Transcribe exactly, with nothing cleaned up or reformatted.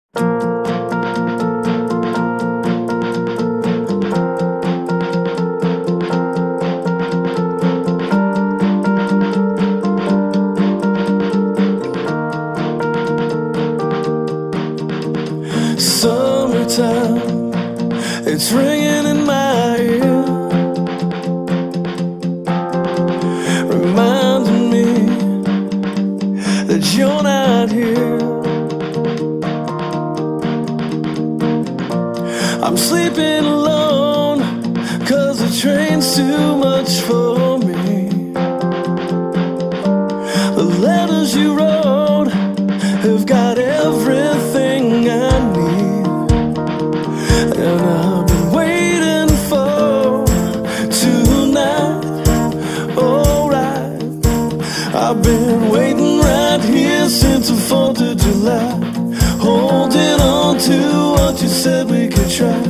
Summertime, it's ringing in my ear, reminding me that you're not here. I'm sleeping alone, cause the train's too much for me. The letters you wrote have got everything I need, and I've been waiting for tonight. Alright, I've been waiting right here since the fourth of July, holding on to what you said we could try.